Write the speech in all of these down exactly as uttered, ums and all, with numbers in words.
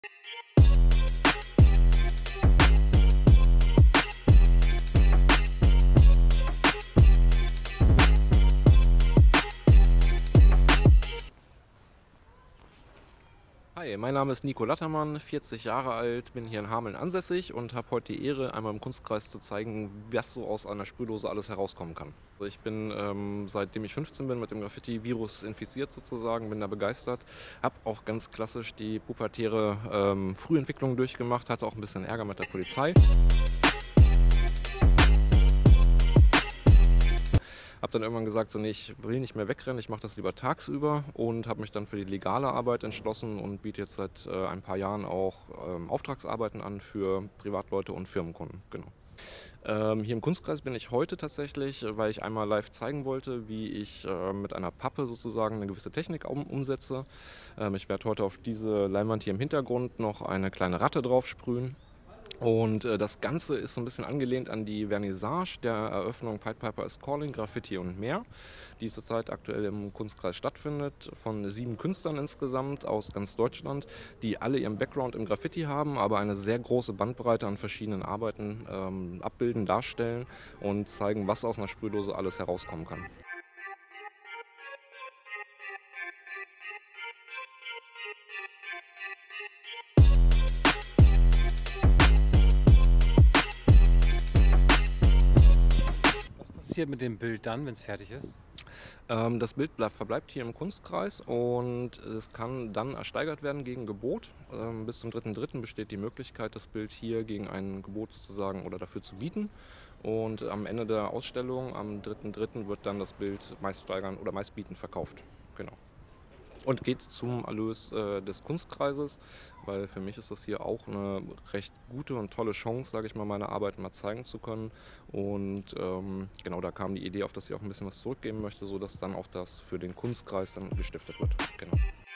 Hi, mein Name ist Nico Lattermann, vierzig Jahre alt, bin hier in Hameln ansässig und habe heute die Ehre, einmal im Kunstkreis zu zeigen, was so aus einer Sprühdose alles herauskommen kann. Also ich bin, ähm, seitdem ich fünfzehn bin, mit dem Graffiti-Virus infiziert sozusagen, bin da begeistert, habe auch ganz klassisch die pubertäre ähm, Frühentwicklung durchgemacht, hatte auch ein bisschen Ärger mit der Polizei. Habe dann irgendwann gesagt, so, nee, ich will nicht mehr wegrennen, ich mache das lieber tagsüber und habe mich dann für die legale Arbeit entschlossen und biete jetzt seit äh, ein paar Jahren auch ähm, Auftragsarbeiten an für Privatleute und Firmenkunden. Genau. Ähm, hier im Kunstkreis bin ich heute tatsächlich, äh, weil ich einmal live zeigen wollte, wie ich äh, mit einer Pappe sozusagen eine gewisse Technik um, umsetze. Ähm, ich werde heute auf diese Leinwand hier im Hintergrund noch eine kleine Ratte drauf sprühen. Und äh, das Ganze ist so ein bisschen angelehnt an die Vernissage der Eröffnung Pied Piper is Calling, Graffiti und mehr, die zurzeit aktuell im Kunstkreis stattfindet, von sieben Künstlern insgesamt aus ganz Deutschland, die alle ihren Background im Graffiti haben, aber eine sehr große Bandbreite an verschiedenen Arbeiten ähm, abbilden, darstellen und zeigen, was aus einer Sprühdose alles herauskommen kann. Was passiert mit dem Bild dann, wenn es fertig ist? Ähm, das Bild bleib, verbleibt hier im Kunstkreis und es kann dann ersteigert werden gegen Gebot. Ähm, bis zum dritten dritten besteht die Möglichkeit, das Bild hier gegen ein Gebot sozusagen oder dafür zu bieten. Und am Ende der Ausstellung, am dritten dritten wird dann das Bild meist steigern oder meist bietend verkauft. Genau. Und geht zum Erlös äh, des Kunstkreises, weil für mich ist das hier auch eine recht gute und tolle Chance, sage ich mal, meine Arbeit mal zeigen zu können. Und ähm, genau, da kam die Idee auf, dass ich auch ein bisschen was zurückgeben möchte, sodass dann auch das für den Kunstkreis dann gestiftet wird. Genau.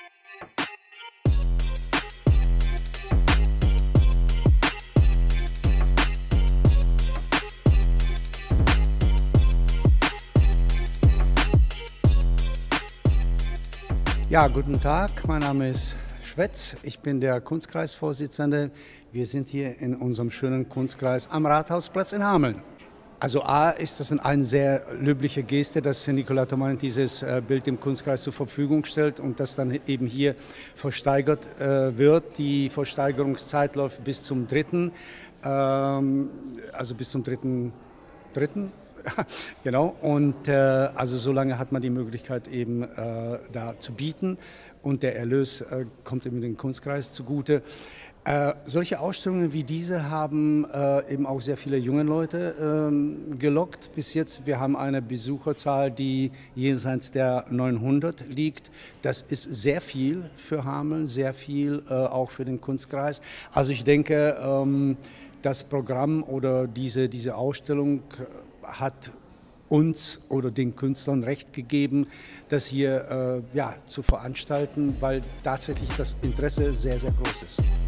Ja, guten Tag, mein Name ist Schwetz, ich bin der Kunstkreisvorsitzende. Wir sind hier in unserem schönen Kunstkreis am Rathausplatz in Hameln. Also A ist das eine sehr löbliche Geste, dass Nico Lattermann dieses Bild dem Kunstkreis zur Verfügung stellt und das dann eben hier versteigert äh, wird. Die Versteigerungszeit läuft bis zum dritten, ähm, also bis zum dritten dritten Genau, und äh, also so lange hat man die Möglichkeit eben äh, da zu bieten und der Erlös äh, kommt eben dem Kunstkreis zugute. Äh, solche Ausstellungen wie diese haben äh, eben auch sehr viele junge Leute ähm, gelockt bis jetzt. Wir haben eine Besucherzahl, die jenseits der neunhundert liegt. Das ist sehr viel für Hameln, sehr viel äh, auch für den Kunstkreis. Also ich denke, ähm, das Programm oder diese, diese Ausstellung hat uns oder den Künstlern Recht gegeben, das hier äh, ja, zu veranstalten, weil tatsächlich das Interesse sehr, sehr groß ist.